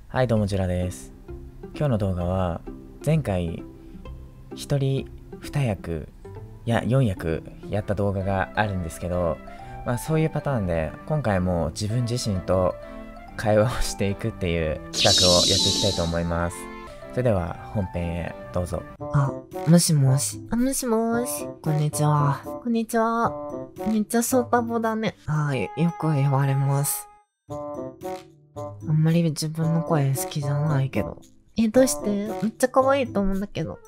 はい、どうもジュラです。今日の動画は前回一人二役や四役やった動画があるんですけど、そういうパターンで今回も自分自身と会話をしていくっていう企画をやっていきたいと思います。それでは本編へどうぞ。 もしもし。もしもし。こんにちは。こんにちは。めっちゃソータボだね。よく言われます。あんまり自分の声好きじゃないけど。どうして？めっちゃ可愛いと思うんだけど。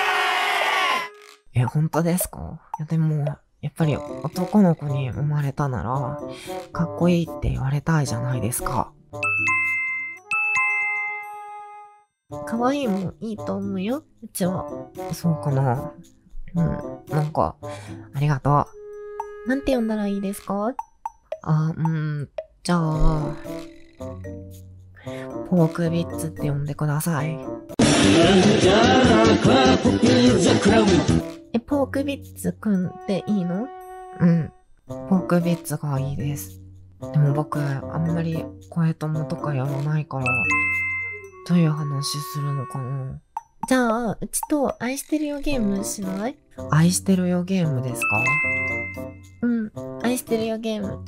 本当ですか？でも、やっぱり男の子に生まれたなら、かっこいいって言われたいじゃないですか。可愛いもいいと思うよ、うちは。そうかな。なんか、ありがとう。なんて呼んだらいいですか？じゃあ、ポークビッツって呼んでください。ポークビッツくんっていいの？ポークビッツがいいです。でも僕、あんまり声友とかやらないから、どういう話するのかな？じゃあ、うちと愛してるよゲームしない？愛してるよゲームですか？愛してるよゲーム。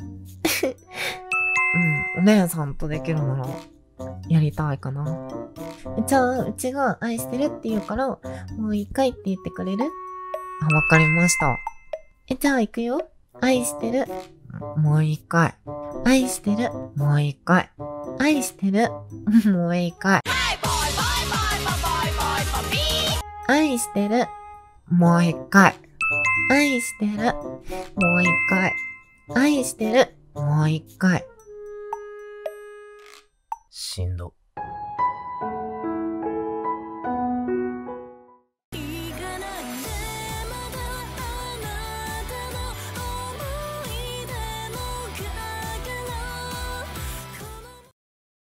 お姉さんとできるなら、やりたいかな。じゃあ、うちが愛してるって言うから、もう一回って言ってくれる？わかりました。じゃあ行くよ。愛してる。もう一回。愛してる。もう一回。愛してる。もう一回。愛してる。もう一回。愛してる。もう一回。愛してる。もう一回。 しんど。